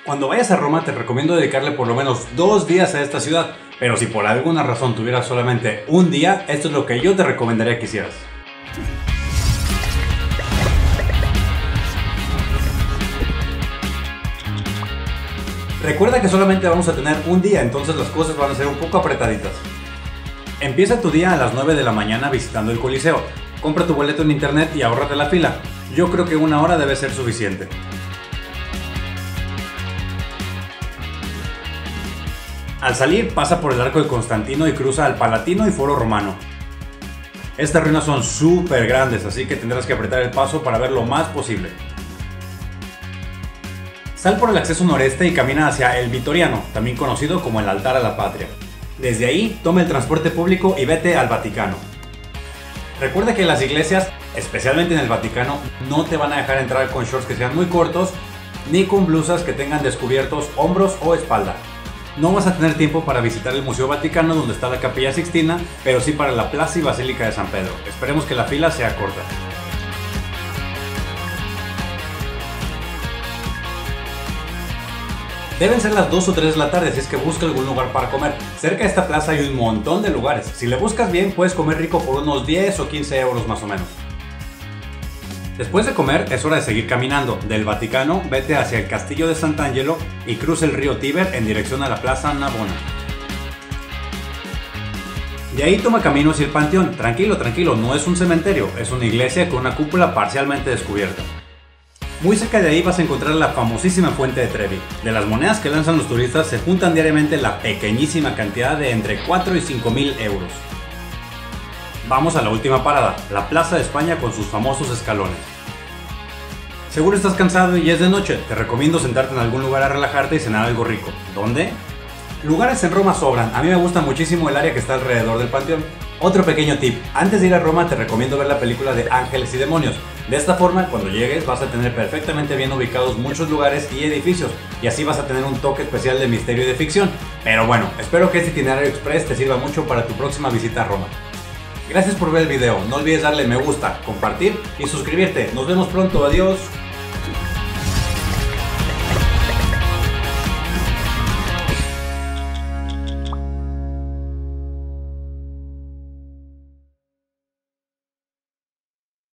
Cuando vayas a Roma te recomiendo dedicarle por lo menos 2 días a esta ciudad, pero si por alguna razón tuvieras solamente un día, esto es lo que yo te recomendaría que hicieras. Recuerda que solamente vamos a tener un día, entonces las cosas van a ser un poco apretaditas. Empieza tu día a las 9 de la mañana visitando el Coliseo. Compra tu boleto en internet y ahórrate la fila. Yo creo que 1 hora debe ser suficiente. Al salir, pasa por el Arco de Constantino y cruza al Palatino y Foro Romano. Estas ruinas son súper grandes, así que tendrás que apretar el paso para ver lo más posible. Sal por el acceso noreste y camina hacia el Vittoriano, también conocido como el Altar a la Patria. Desde ahí, toma el transporte público y vete al Vaticano. Recuerda que las iglesias, especialmente en el Vaticano, no te van a dejar entrar con shorts que sean muy cortos, ni con blusas que tengan descubiertos hombros o espalda. No vas a tener tiempo para visitar el Museo Vaticano donde está la Capilla Sixtina, pero sí para la Plaza y Basílica de San Pedro. Esperemos que la fila sea corta. Deben ser las 2 o 3 de la tarde, así es que busca algún lugar para comer. Cerca de esta plaza hay un montón de lugares. Si le buscas bien, puedes comer rico por unos 10 o 15 euros más o menos. Después de comer, es hora de seguir caminando. Del Vaticano, vete hacia el Castillo de Sant'Angelo y cruza el río Tíber en dirección a la Plaza Navona. De ahí toma camino hacia el Panteón. Tranquilo, no es un cementerio, es una iglesia con una cúpula parcialmente descubierta. Muy cerca de ahí vas a encontrar la famosísima Fuente de Trevi. De las monedas que lanzan los turistas se juntan diariamente la pequeñísima cantidad de entre 4 y 5 mil euros. Vamos a la última parada, la Plaza de España con sus famosos escalones. Seguro estás cansado y es de noche, te recomiendo sentarte en algún lugar a relajarte y cenar algo rico. ¿Dónde? Lugares en Roma sobran, a mí me gusta muchísimo el área que está alrededor del Panteón. Otro pequeño tip, antes de ir a Roma te recomiendo ver la película de Ángeles y Demonios. De esta forma, cuando llegues vas a tener perfectamente bien ubicados muchos lugares y edificios, y así vas a tener un toque especial de misterio y de ficción. Pero bueno, espero que este itinerario express te sirva mucho para tu próxima visita a Roma. Gracias por ver el video, no olvides darle me gusta, compartir y suscribirte. Nos vemos pronto, adiós.